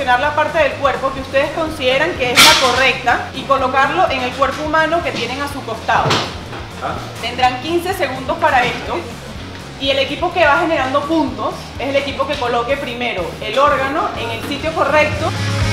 seleccionar la parte del cuerpo que ustedes consideran que es la correcta y colocarlo en el cuerpo humano que tienen a su costado. Tendrán 15 segundos para esto. Y el equipo que va generando puntos es el equipo que coloque primero el órgano en el sitio correcto.